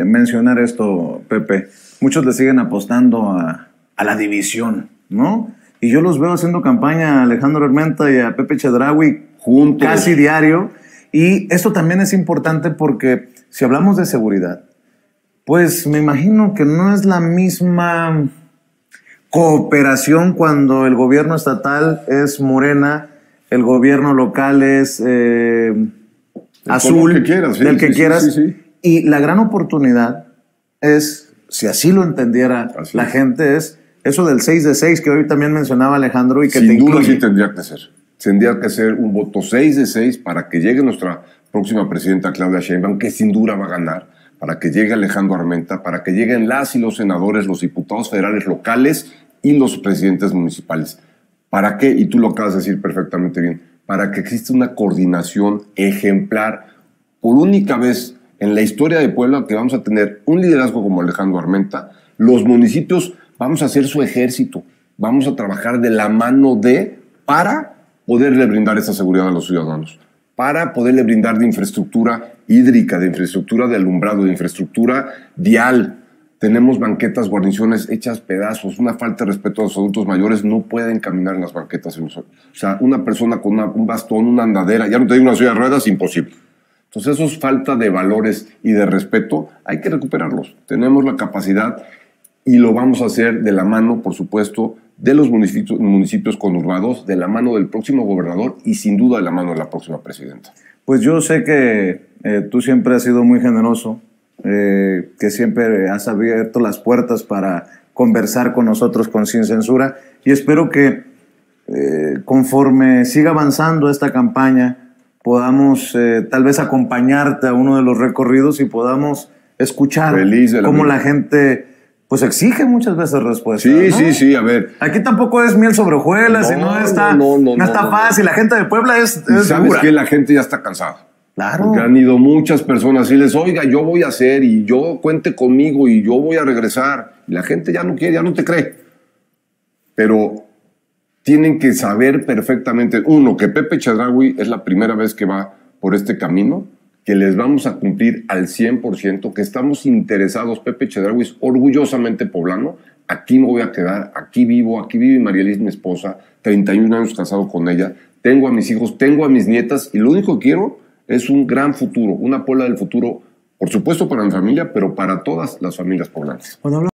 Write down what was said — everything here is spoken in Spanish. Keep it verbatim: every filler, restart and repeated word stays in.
mencionar esto, Pepe. Muchos le siguen apostando a, a la división, ¿no? Y yo los veo haciendo campaña a Alejandro Armenta y a Pepe Chedraui juntos, casi diario. Y esto también es importante porque si hablamos de seguridad, pues me imagino que no es la misma cooperación cuando el gobierno estatal es Morena, el gobierno local es eh, azul, que quieras, sí, del que sí, quieras. Sí, sí, sí. Y la gran oportunidad es, si así lo entendiera así la es. gente, es eso del seis de seis que hoy también mencionaba Alejandro y que Sin te duda incluye. sí tendría que ser. Tendría que ser un voto seis de seis para que llegue nuestra próxima presidenta Claudia Sheinbaum, que sin duda va a ganar, para que llegue Alejandro Armenta, para que lleguen las y los senadores, los diputados federales locales y los presidentes municipales. ¿Para qué? Y tú lo acabas de decir perfectamente bien. Para que exista una coordinación ejemplar. Por única vez en la historia de Puebla que vamos a tener un liderazgo como Alejandro Armenta, los municipios vamos a hacer su ejército, vamos a trabajar de la mano de, para poderle brindar esa seguridad a los ciudadanos, para poderle brindar de infraestructura hídrica, de infraestructura de alumbrado, de infraestructura vial. Tenemos banquetas, guarniciones hechas pedazos, una falta de respeto a los adultos mayores, no pueden caminar en las banquetas. O sea, una persona con una, un bastón, una andadera, ya no te digo una silla de ruedas, imposible. Entonces, eso es falta de valores y de respeto, hay que recuperarlos. Tenemos la capacidad y lo vamos a hacer de la mano, por supuesto, de los municipios, municipios conurbados, de la mano del próximo gobernador y sin duda de la mano de la próxima presidenta. Pues yo sé que eh, tú siempre has sido muy generoso, eh, que siempre has abierto las puertas para conversar con nosotros con Sin Censura y espero que eh, conforme siga avanzando esta campaña podamos eh, tal vez acompañarte a uno de los recorridos y podamos escuchar cómo la gente pues exige muchas veces respuestas. Sí, ¿no? sí, sí, a ver. Aquí tampoco es miel sobre hojuelas no, y no está, no, no, no, no está no, fácil. No. La gente de Puebla es, es ¿Sabes dura. qué? La gente ya está cansada. Claro. Porque han ido muchas personas y les, oiga, yo voy a hacer y yo cuente conmigo y yo voy a regresar. Y la gente ya no quiere, ya no te cree. Pero tienen que saber perfectamente, uno, que Pepe Chedraui es la primera vez que va por este camino, que les vamos a cumplir al cien por ciento, que estamos interesados. Pepe Chedraui es orgullosamente poblano. Aquí me voy a quedar, aquí vivo, aquí vive María Liz, mi esposa, treinta y un años casado con ella. Tengo a mis hijos, tengo a mis nietas y lo único que quiero es un gran futuro, una Puebla del futuro, por supuesto para mi familia, pero para todas las familias poblanas.